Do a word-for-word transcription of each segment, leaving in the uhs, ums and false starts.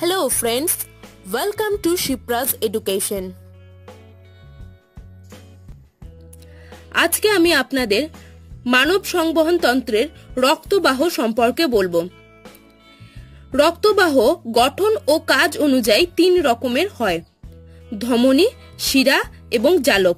Hello friends, welcome to Shipra's Education. আজকে আমি আপনাদের মানব সংবহন তন্ত্রের রক্তবাহ সম্পর্কে বলবো। রক্তবাহ গঠন ও কাজ অনুযায়ী তিন রকমের হয়: ধমনী, শিরা এবং জালক।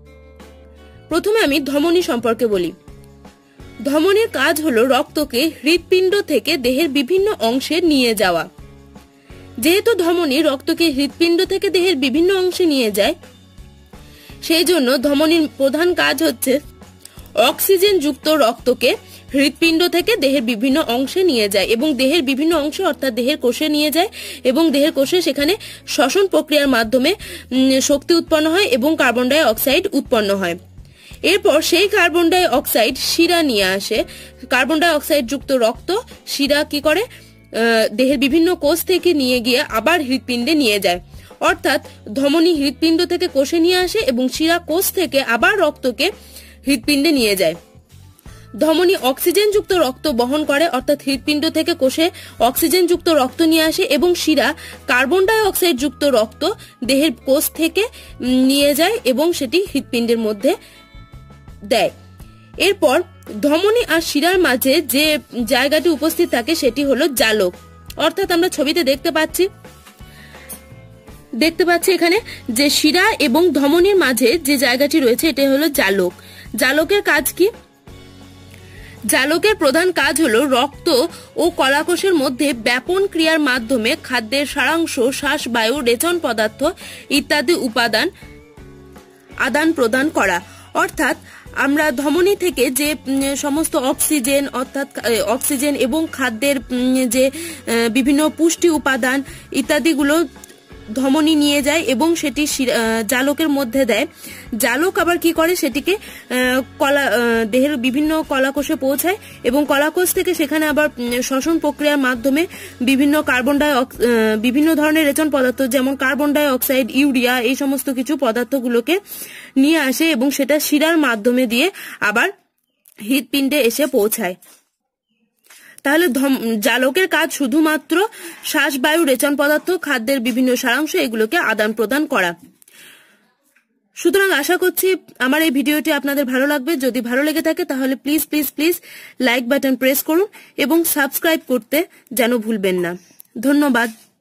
প্রথমে আমি ধমনী সম্পর্কে বলি। ধমনীর কাজ হলো রক্তকে হৃৎপিণ্ড থেকে দেহের বিভিন্ন অংশে নিয়ে যাওয়া। যেহেতু ধমনী রক্তকে হৃৎপিণ্ড থেকে দেহের বিভিন্ন অংশে নিয়ে যায়, সেই জন্য ধমনীর প্রধান কাজ হচ্ছে অক্সিজেন যুক্ত রক্তকে হৃৎপিণ্ড থেকে দেহের বিভিন্ন অংশে নিয়ে যায় এবং দেহের বিভিন্ন অংশ অর্থাৎ দেহের কোষে নিয়ে যায় এবং দেহের কোষে সেখানে শ্বসন প্রক্রিয়ার মাধ্যমে শক্তি উৎপন্ন হয় এবং কার্বন ডাই অক্সাইড উৎপন্ন হয়। এরপর সেই কার্বন ডাই অক্সাইড শিরা নিয়ে আসে। কার্বন ডাই অক্সাইড যুক্ত রক্ত শিরা কি করে, দেহের বিভিন্ন কোষ থেকে নিয়ে গিয়ে আবার হৃৎপিণ্ডে নিয়ে যায়। অর্থাৎ ধমনী হৃৎপিণ্ড থেকে কোষে নিয়ে আসে এবং শিরা কোষ থেকে আবার রক্তকে হৃৎপিণ্ডে নিয়ে যায়। ধমনী অক্সিজেন যুক্ত রক্ত বহন করে, অর্থাৎ হৃৎপিণ্ড থেকে কোষে অক্সিজেন যুক্ত রক্ত নিয়ে আসে এবং শিরা কার্বন ডাই অক্সাইড যুক্ত রক্ত দেহের কোষ থেকে নিয়ে যায় এবং সেটি হৃৎপিণ্ডের মধ্যে দেয়। এরপর ধমনী আর শিরার মাঝে যে জায়গাটি উপস্থিত থাকে সেটি হলো জালক। অর্থাৎ আমরা ছবিতে দেখতে পাচ্ছি দেখতে পাচ্ছি এখানে যে শিরা এবং ধমনীর মাঝে যে জায়গাটি রয়েছে এটা হলো জালক। জালকের কাজ কি? জালকের প্রধান কাজ হলো রক্ত ও কলাকোষের মধ্যে ব্যাপন ক্রিয়ার মাধ্যমে খাদ্যের সারাংশ, শ্বাসবায়ু, রেচন পদার্থ ইত্যাদি উপাদান আদান প্রদান করা। অর্থাৎ আমরা ধমনী থেকে যে সমস্ত অক্সিজেন অর্থাৎ অক্সিজেন এবং খাদ্যের যে বিভিন্ন পুষ্টি উপাদান ইত্যাদিগুলো ধমনী নিয়ে যায় এবং সেটি জালকের মধ্যে দেয়। জালক আবার কি করে, সেটিকে কলা দেহের বিভিন্ন কলাকোষে পৌঁছায় এবং কলাকোষ থেকে সেখানে আবার শ্বসন প্রক্রিয়ার মাধ্যমে বিভিন্ন কার্বন ডাই বিভিন্ন ধরনের রেচন পদার্থ যেমন কার্বন ডাই অক্সাইড, ইউরিয়া এই সমস্ত কিছু পদার্থগুলোকে নিয়ে আসে এবং সেটা শিরার মাধ্যমে দিয়ে আবার হৃৎপিণ্ডে এসে পৌঁছায়। তাহলে জালকের কাজ শুধুমাত্র শ্বাসবায়ু, রেচন পদার্থ, খাদ্যের বিভিন্ন সারাংশ এগুলোকে আদান প্রদান করা। সুতরাং আশা করছি আমার এই ভিডিওটি আপনাদের ভালো লাগবে। যদি ভালো লেগে থাকে তাহলে please please please like button press করুন এবং সাবস্ক্রাইব করতে যেন ভুলবেন না। ধন্যবাদ।